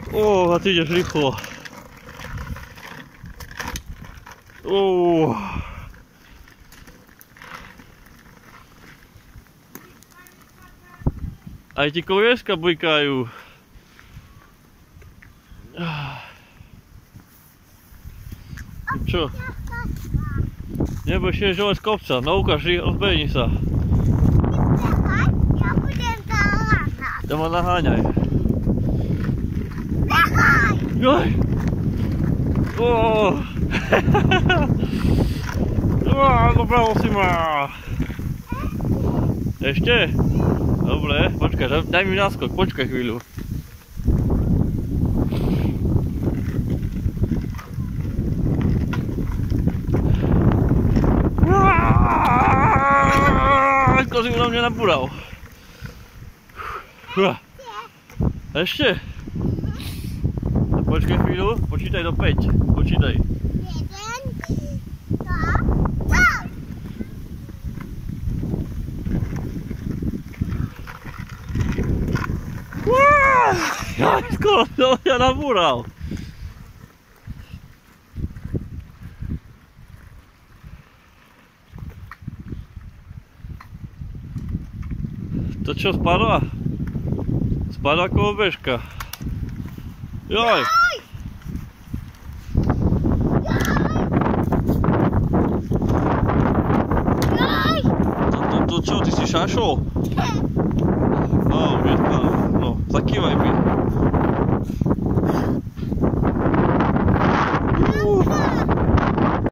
A ty ideš rýchlo. Aj ti kolieska bujkajú. Čo? Nebudeš tiež dole z kopca, no ukáž, rozbehni sa. Ja budem naháňať. Ja ma naháňaj. Nehaj! Joj! Dobralo si ma! Ešte? Dobre, počkaj, daj mi náskok, počkaj chvíľu. Ako si na mňa napúral. Ešte? Počkaj chvíľu, počítaj do 5. Počítaj. 1, 2, 3. Ja skoro som mňa napúral. To čo, spadla? Spadla ako obežka. Joj! To čo, ty si šašol? No, už je spadla. No, zakývaj mi.